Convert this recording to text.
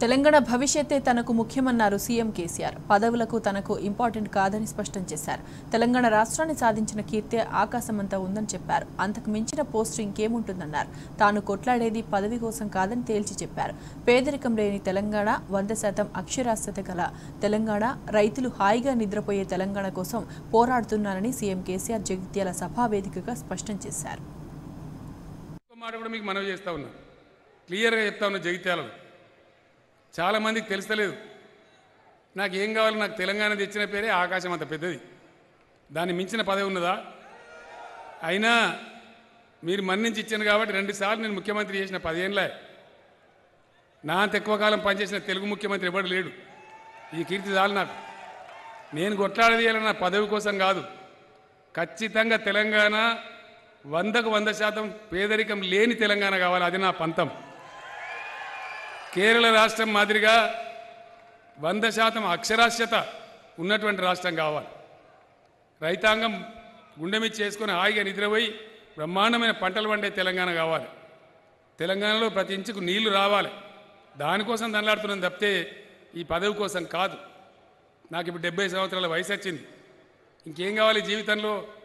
తెలంగాణ భవిష్యత్తే తనకు ముఖ్యమన్నారు సీఎం కేసీఆర్. పదవులకు తనకు ఇంపార్టెంట్ కాదని స్పష్టం చేశారు. తెలంగాణ రాష్ట్రాన్ని సాధించిన కీర్తి ఆకాశమంతా ఉందని చెప్పారు. అంతకు మించిన పోస్టు ఇంకేముంటుందన్నారు. తాను కొట్లాడేది పదవి కోసం కాదని తేల్చి చెప్పారు. పేదరికం లేని తెలంగాణ, 100% అక్షరాస్యత గల తెలంగాణ, రైతులు హాయిగా నిద్రపోయే తెలంగాణ కోసం పోరాడుతున్నారని సీఎం కేసీఆర్ జగిత్యాల సభా వేదికగా స్పష్టం చేశారు. క్లియర్గా చెప్తా ఉన్నా, జగిత్యాలలో చాలా మందికి తెలుస్తలేదు. నాకు ఏం కావాలి, నాకు తెలంగాణ తెచ్చిన పేరే ఆకాశం అంత పెద్దది, దాన్ని మించిన పదవి ఉన్నదా? అయినా మీరు మన్నించి ఇచ్చాను కాబట్టి 2 సార్లు నేను ముఖ్యమంత్రి చేసిన 10 ఏళ్ళే. నా అంత ఎక్కువ కాలం పనిచేసిన తెలుగు ముఖ్యమంత్రి ఎవడు లేడు. ఈ కీర్తి చాలు నాకు. నేను కొట్లాడేది నా పదవి కోసం కాదు. ఖచ్చితంగా తెలంగాణ 100కు 100% పేదరికం లేని తెలంగాణ కావాలి. అది నా పంతం. కేరళ రాష్ట్రం మాదిరిగా 100% అక్షరాస్యత ఉన్నటువంటి రాష్ట్రం కావాలి. రైతాంగం గుండె మీద చేసుకొని హాయిగా నిద్రపోయి బ్రహ్మాండమైన పంటలు పండే తెలంగాణ కావాలి. తెలంగాణలో ప్రతి ఇంచుకు నీళ్లు రావాలి. దానికోసం దండలాడుతున్నాను తప్పితే ఈ పదవి కోసం కాదు. నాకు ఇప్పుడు 70 సంవత్సరాల వయసు వచ్చింది. ఇంకేం కావాలి జీవితంలో?